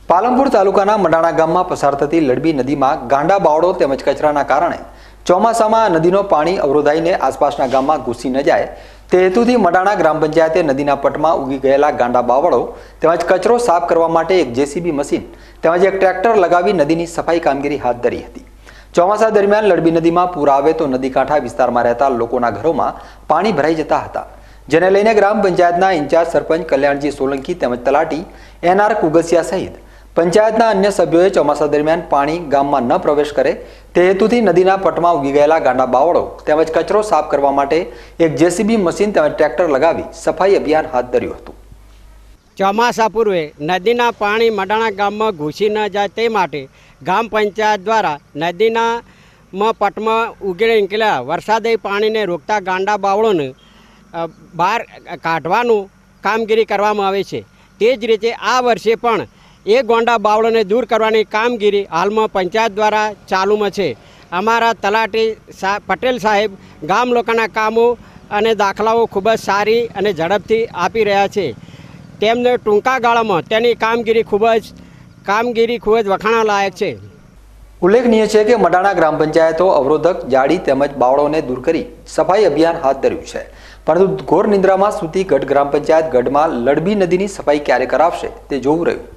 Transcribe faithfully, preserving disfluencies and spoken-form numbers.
પાલનપુર તાલુકાના મડાણા ગામમાં પસાર થતી લડબી નદીમાં ગાંડા બાવળો તેમજ કચરાના કારણે ચોમાસામાં નદીનો પાણી અવરોધાઈને આસપાસના ગામમાં ઘૂસી ન જાય તે હેતુથી મડાણા ગ્રામ પંચાયતે નદીના પટમાં ઉગી ગયેલા ગાંડા બાવળો તેમજ કચરો સાફ કરવા માટે એક જેસીબી મશીન તેમજ એક ટ્રેક્ટર લગાવી નદીની સફાઈ કામગીરી હાથ ધરી હતી। ચોમાસા દરમિયાન લડબી નદીમાં પૂર આવે તો નદી કાંઠા વિસ્તારમાં રહેતા લોકોના ઘરોમાં પાણી ભરાઈ જતા હતા, જેને લઈને ગ્રામ પંચાયતના ઇન્ચાર્જ સરપંચ કલ્યાણજી સોલંકી તેમજ તલાટી એન આર કુગસિયા સહિત પંચાયતના અન્ય સભ્યોએ ચોમાસા દરમિયાન પાણી ગામમાં ન પ્રવેશ કરે તે હેતુથી નદીના પટમાં ઉગી ગયેલા ગાંડા બાવળો તેમજ કચરો સાફ કરવા માટે એક જેસીબી મશીન તેમજ ટ્રેક્ટર લગાવી સફાઈ અભિયાન હાથ ધર્યું હતું। ચોમાસા પૂર્વે નદીના પાણી મડાણા ગામમાં ઘૂસી ન જાય તે માટે ગામ પંચાયત દ્વારા નદીના પટમાં ઉગી નીકળેલા વરસાદી પાણીને રોકતા ગાંડા બાવળોને બહાર કાઢવાનું કામગીરી કરવામાં આવે છે। તે જ રીતે આ વર્ષે પણ એ ગોંડા બાવળોને દૂર કરવાની કામગીરી હાલમાં પંચાયત દ્વારા ચાલુમાં છે। અમારા તલાટી પટેલ સાહેબ ગામ લોકોના કામો અને દાખલાઓ ખૂબ જ સારી અને ઝડપથી આપી રહ્યા છે। તેમને ટૂંકા ગાળામાં તેની કામગીરી ખૂબ જ કામગીરી ખૂબ જ વખાણા લાયક છે। ઉલ્લેખનીય છે કે મડાણા ગ્રામ પંચાયતો અવરોધક જાળી તેમજ બાવળોને દૂર કરી સફાઈ અભિયાન હાથ ધર્યું છે, પરંતુ ઘોર નિંદ્રામાં સૂતી ગઢ ગ્રામ પંચાયત ગઢમાં લડબી નદીની સફાઈ ક્યારે કરાવશે તે જોવું રહ્યું।